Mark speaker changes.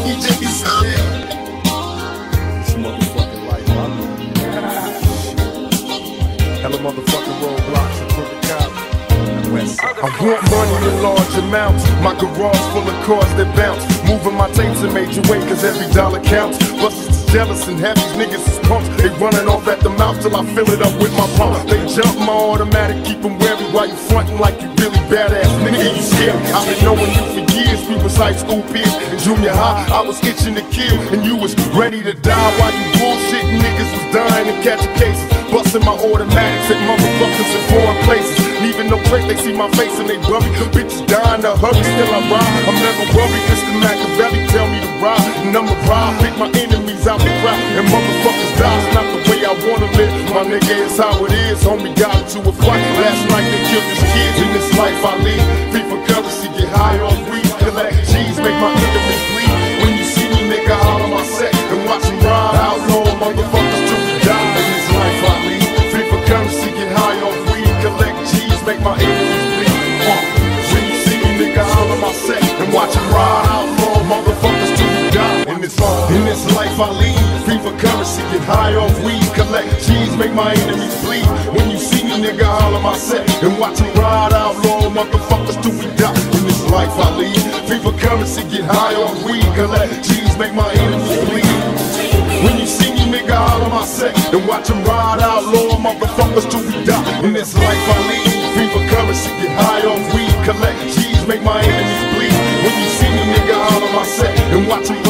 Speaker 1: It's motherfucking life, huh? Hella motherfucking roadblocks in Brooklyn County. I want money in large amounts. My garage full of cars that bounce. Moving my tapes in major way, cause every dollar counts. Busters is jealous and half these niggas is punks. They running off at the mouth till I fill it up with my pump. They jump my automatic, keep them wary while you frontin' like you really badass. Nigga, you scary. I've been knowing you for years. We was high school peers. In junior high, I was itching to kill, and you was ready to die while you bullshitting. Niggas was dying and catching cases. Busting my automatics at motherfuckers in foreign places. Leaving no trace, they see my face and they worry. Bitches dying to hurry, still I ride. I'm never worried, Mr. Machiavelli tell me to ride. And I'ma ride, pick my enemies out the crowd. And motherfuckers die, it's not the way I wanna live. My nigga, it's how it is, homie got into a fight. Last night they killed his kids, in this life I lead. FIFA currency, get high on weed. Collect G's, make my enemies bleed. When you see me, nigga, out on my set and watch them ride. Outlaw motherfuckers till we die. In this life I lead. FIFA currency, get high on weed. Collect G's, make my enemies bleed. When you see me, nigga, out on my set and watch them ride. Outlaw motherfuckers till we die. In this life I lead. FIFA currency, get high off weed. Collect G's, make my enemies bleed. When you see me, nigga, all on my set and watch them ride. Outlaw motherfuckers till we die. In this life I lead. FIFA currency, get high off weed. Collect G's, make my enemies bleed. When you see me, nigga, all on my set and watch them ride. Outlaw motherfuckers till we die. In this life I lead. FIFA currency, get high off weed. Collect G's, make my enemies bleed. When you see me, nigga, all on my set and watch them